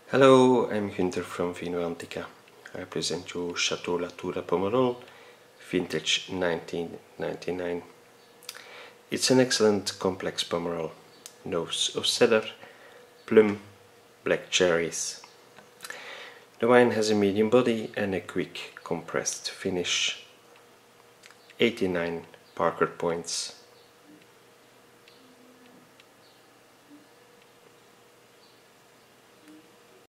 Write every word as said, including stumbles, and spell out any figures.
Hello, I'm Günther from Vino-Antica. I present you Château Latour Pomerol, vintage nineteen ninety-nine. It's an excellent complex Pomerol. Notes of cedar, plum, black cherries. The wine has a medium body and a quick compressed finish. eighty-nine Parker points.